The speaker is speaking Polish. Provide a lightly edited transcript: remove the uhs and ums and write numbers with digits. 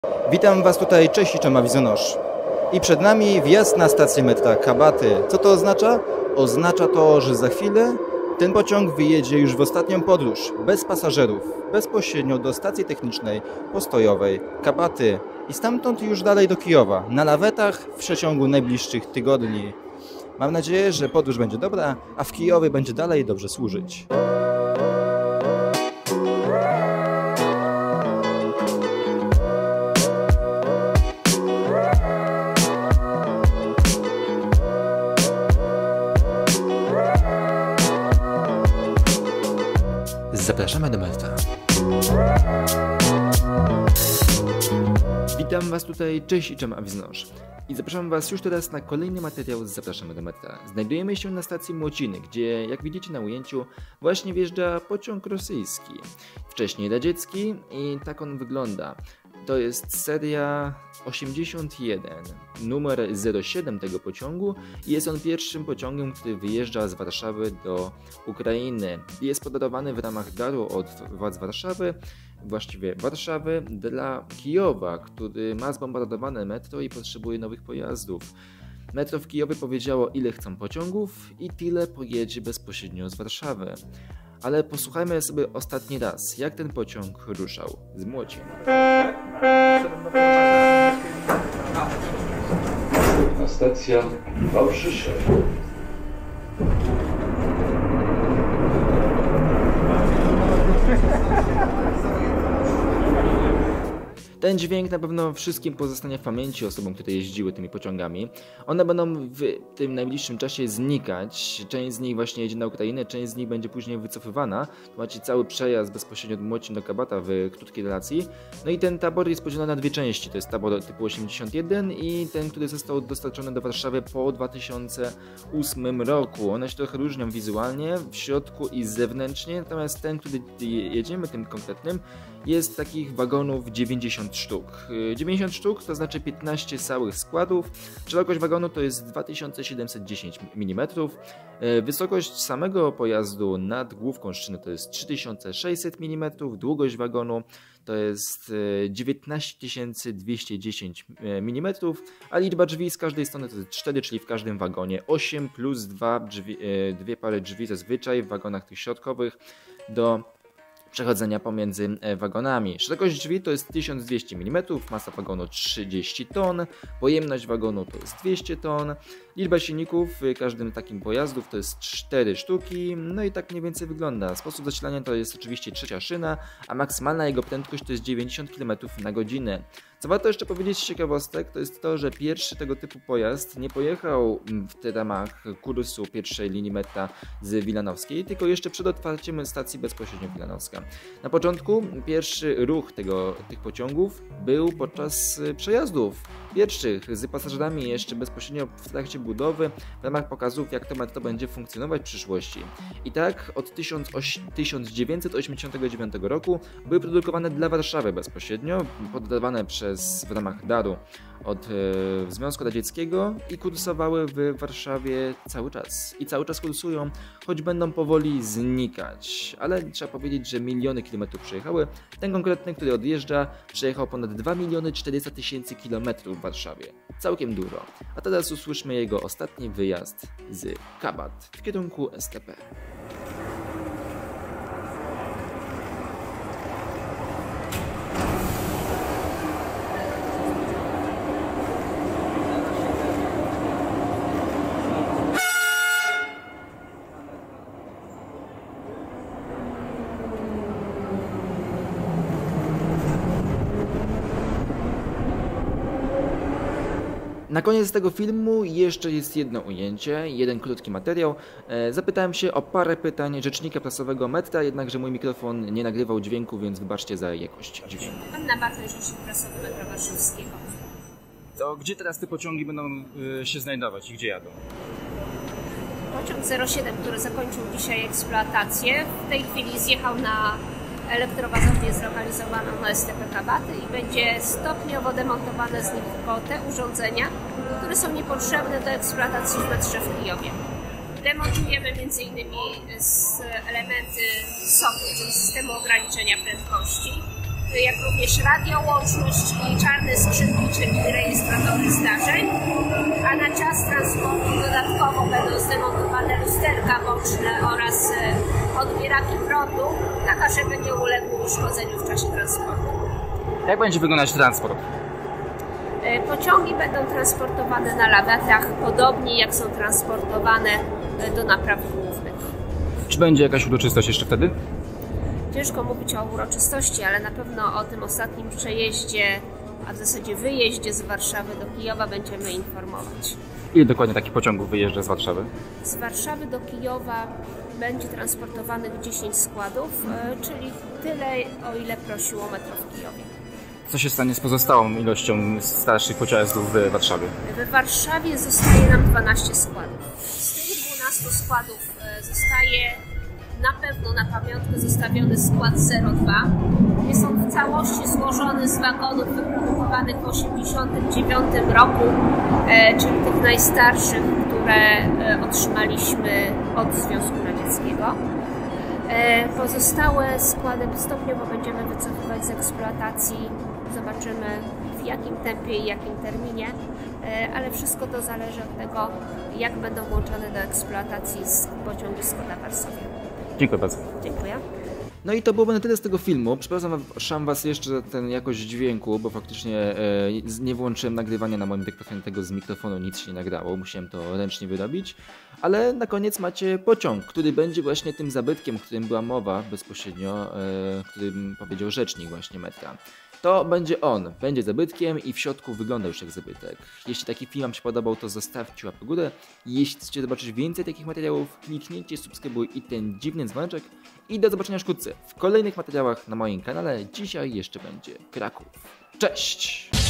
Witam Was tutaj, cześć i czema Wizonosz. I przed nami wjazd na stację metra Kabaty. Co to oznacza? Oznacza to, że za chwilę ten pociąg wyjedzie już w ostatnią podróż, bez pasażerów, bezpośrednio do stacji technicznej postojowej Kabaty i stamtąd już dalej do Kijowa, na lawetach w przeciągu najbliższych tygodni. Mam nadzieję, że podróż będzie dobra, a w Kijowie będzie dalej dobrze służyć. Zapraszamy do metra. Witam Was tutaj, cześć i czem Wizonosz. I zapraszam Was już teraz na kolejny materiał z Zapraszamy do metra. Znajdujemy się na stacji Młociny, gdzie jak widzicie na ujęciu właśnie wjeżdża pociąg rosyjski. Wcześniej radziecki i tak on wygląda. To jest seria 81, numer 07 tego pociągu i jest on pierwszym pociągiem, który wyjeżdża z Warszawy do Ukrainy. Jest podarowany w ramach daru od władz Warszawy, właściwie Warszawy, dla Kijowa, który ma zbombardowane metro i potrzebuje nowych pojazdów. Metro w Kijowie powiedziało, ile chcą pociągów i tyle pojedzie bezpośrednio z Warszawy. Ale posłuchajmy sobie ostatni raz, jak ten pociąg ruszał z Młocin. Stacja Wałbrzysze. Ten dźwięk na pewno wszystkim pozostanie w pamięci osobom, które jeździły tymi pociągami. One będą w tym najbliższym czasie znikać. Część z nich właśnie jedzie na Ukrainę, część z nich będzie później wycofywana. Macie cały przejazd bezpośrednio od Młocin do Kabata w krótkiej relacji. No i ten tabor jest podzielony na dwie części. To jest tabor typu 81 i ten, który został dostarczony do Warszawy po 2008 roku. One się trochę różnią wizualnie, w środku i zewnętrznie, natomiast ten, który jedziemy, tym konkretnym, jest takich wagonów 90 sztuk. 90 sztuk to znaczy 15 całych składów. Szerokość wagonu to jest 2710 mm. Wysokość samego pojazdu nad główką szyny to jest 3600 mm. Długość wagonu to jest 19210 mm, a liczba drzwi z każdej strony to jest 4, czyli w każdym wagonie 8 plus 2 dwie pary drzwi zazwyczaj w wagonach tych środkowych do przechodzenia pomiędzy wagonami. Szerokość drzwi to jest 1200 mm, masa wagonu 30 ton, pojemność wagonu to jest 200 ton, liczba silników w każdym takim pojazdów to jest 4 sztuki, no i tak mniej więcej wygląda. Sposób zasilania to jest oczywiście trzecia szyna, a maksymalna jego prędkość to jest 90 km na godzinę. Co warto jeszcze powiedzieć z ciekawostek, to jest to, że pierwszy tego typu pojazd nie pojechał w ramach kursu pierwszej linii metra z Wilanowskiej, tylko jeszcze przed otwarciem stacji bezpośrednio Wilanowska. Na początku pierwszy ruch tych pociągów był podczas przejazdów pierwszych z pasażerami jeszcze bezpośrednio w trakcie budowy w ramach pokazów, jak to metro będzie funkcjonować w przyszłości. I tak od 1989 roku były produkowane dla Warszawy bezpośrednio, poddawane w ramach daru od Związku Radzieckiego i kursowały w Warszawie cały czas. I cały czas kursują, choć będą powoli znikać. Ale trzeba powiedzieć, że miliony kilometrów przejechały. Ten konkretny, który odjeżdża, przejechał ponad 2 400 000 kilometrów w Warszawie. Całkiem dużo. A teraz usłyszmy jego ostatni wyjazd z Kabat w kierunku STP. Na koniec tego filmu jeszcze jest jedno ujęcie, jeden krótki materiał. Zapytałem się o parę pytań rzecznika prasowego metra, jednakże mój mikrofon nie nagrywał dźwięku, więc wybaczcie za jakość dźwięku. Anna Bartoń, rzecznik prasowy metra warszawskiego. To gdzie teraz te pociągi będą się znajdować i gdzie jadą? Pociąg 07, który zakończył dzisiaj eksploatację, w tej chwili zjechał na elektrowazownię zlokalizowaną na STP Kabaty i będzie stopniowo demontowane z nich tylko te urządzenia, które są niepotrzebne do eksploatacji w metrze w Kijowie. Demontujemy m.in. elementy SOP, czyli systemu ograniczenia prędkości. jak również radiołączność i czarne skrzynki, czyli rejestratory zdarzeń, a na czas transportu dodatkowo będą zdemontowane lusterka boczne oraz odbieraki prądu, tak żeby nie uległy uszkodzeniu w czasie transportu. Jak będzie wyglądać transport? Pociągi będą transportowane na lawetach, podobnie jak są transportowane do napraw głównych. Czy będzie jakaś uroczystość jeszcze wtedy? Ciężko mówić o uroczystości, ale na pewno o tym ostatnim przejeździe, a w zasadzie wyjeździe z Warszawy do Kijowa będziemy informować. Ile dokładnie takich pociągów wyjeżdża z Warszawy? Z Warszawy do Kijowa będzie transportowanych 10 składów, czyli tyle, o ile prosiło metro w Kijowie. Co się stanie z pozostałą ilością starszych pojazdów w Warszawie? W Warszawie zostaje nam 12 składów. Z tych 12 składów zostaje na pewno na pamiątkę zostawiony skład 02. Jest on w całości złożony z wagonów wyprodukowanych w 1989 roku, czyli tych najstarszych, które otrzymaliśmy od Związku Radzieckiego. Pozostałe składy stopniowo będziemy wycofywać z eksploatacji. Zobaczymy w jakim tempie i jakim terminie, ale wszystko to zależy od tego, jak będą włączone do eksploatacji pociągi Skoda Varsovia. Dziękuję bardzo. Dziękuję. No i to byłoby na tyle z tego filmu. Przepraszam Was jeszcze za ten jakość dźwięku, bo faktycznie nie włączyłem nagrywania na moim dyktafonie, tego z mikrofonu nic się nie nagrało, musiałem to ręcznie wyrobić. Ale na koniec macie pociąg, który będzie właśnie tym zabytkiem, o którym była mowa bezpośrednio, o którym powiedział rzecznik właśnie metra. To będzie on, będzie zabytkiem i w środku wygląda już jak zabytek. Jeśli taki film Wam się podobał, to zostawcie łapkę w górę. Jeśli chcecie zobaczyć więcej takich materiałów, kliknijcie subskrybuj i ten dziwny dzwoneczek. I do zobaczenia wkrótce w kolejnych materiałach na moim kanale. Dzisiaj jeszcze będzie Kraków. Cześć!